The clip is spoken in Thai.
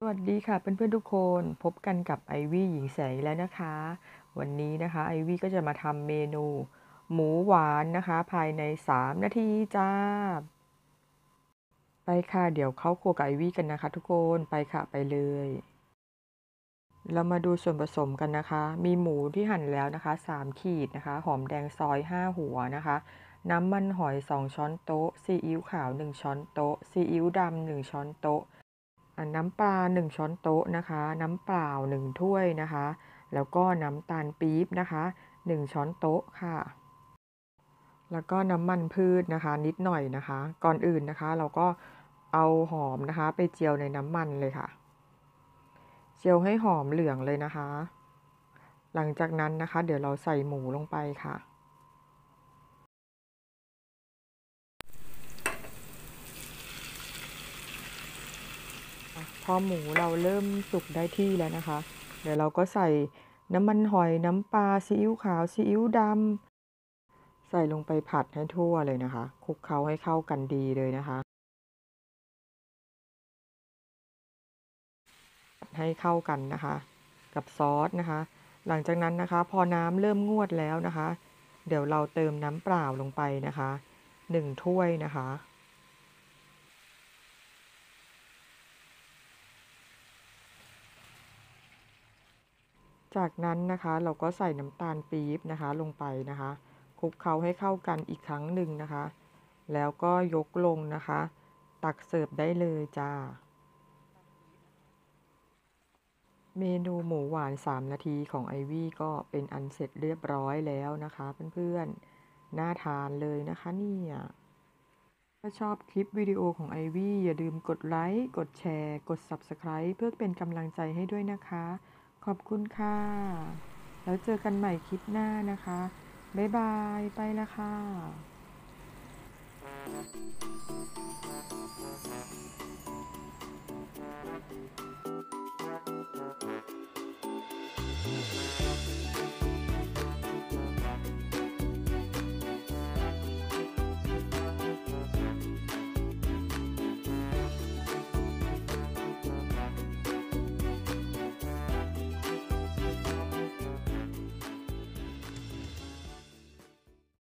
สวัสดีค่ะเพื่อนๆทุกคนพบกันกับไอวี่หญิงแสงแล้วนะคะวันนี้นะคะไอวี่ก็จะมาทำเมนูหมูหวานนะคะภายใน3นาทีจ้าไปค่ะเดี๋ยวเข้าครัวกับไอวี่กันนะคะทุกคนไปค่ะไปเลยเรามาดูส่วนผสมกันนะคะมีหมูที่หั่นแล้วนะคะ3ขีดนะคะหอมแดงซอย5หัวนะคะน้ำมันหอย2ช้อนโต๊ะซีอิ๊วขาว1ช้อนโต๊ะซีอิ๊วดำ1ช้อนโต๊ะ น้ำปลา1ช้อนโต๊ะนะคะน้ำเปล่า1ถ้วยนะคะแล้วก็น้ำตาลปี๊บนะคะ1ช้อนโต๊ะค่ะแล้วก็น้ำมันพืชนะคะนิดหน่อยนะคะก่อนอื่นนะคะเราก็เอาหอมนะคะไปเจียวในน้ำมันเลยค่ะเจียวให้หอมเหลืองเลยนะคะหลังจากนั้นนะคะเดี๋ยวเราใส่หมูลงไปค่ะพอหมูเราเริ่มสุกได้ที่แล้วนะคะเดี๋ยวเราก็ใส่น้ำมันหอยน้ำปลาซีอิ๊วขาวซีอิ๊วดำใส่ลงไปผัดให้ทั่วเลยนะคะคลุกเคล้าให้เข้ากันดีเลยนะคะให้เข้ากันนะคะกับซอสนะคะหลังจากนั้นนะคะพอน้ำเริ่มงวดแล้วนะคะเดี๋ยวเราเติมน้ำเปล่าลงไปนะคะ1ถ้วยนะคะจากนั้นนะคะเราก็ใส่น้ำตาลปี๊บนะคะลงไปนะคะคลุกเคล้าให้เข้ากันอีกครั้งหนึ่งนะคะแล้วก็ยกลงนะคะตักเสิร์ฟได้เลยจ้าเมนูหมูหวาน3นาทีของไอวี่ก็เป็นอันเสร็จเรียบร้อยแล้วนะคะเพื่อนๆน่าทานเลยนะคะเนี่ยถ้าชอบคลิปวิดีโอของไอวี่อย่าลืมกดไลค์กดแชร์กด Subscribe เพื่อเป็นกำลังใจให้ด้วยนะคะขอบคุณค่ะแล้วเจอกันใหม่คลิปหน้านะคะบ๊ายบายไปละค่ะ